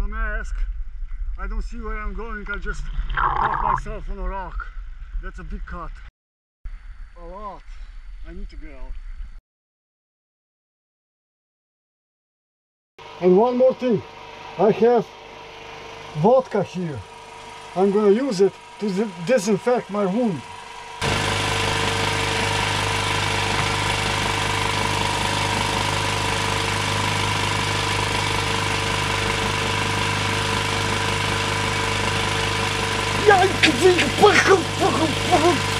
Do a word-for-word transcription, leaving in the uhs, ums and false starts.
mask. I don't see where I'm going. I just caught myself on a rock. That's a big cut. A lot. I need to get out. And one more thing. I have vodka here. I'm gonna use it to disinfect my wound. Ja, ik denk,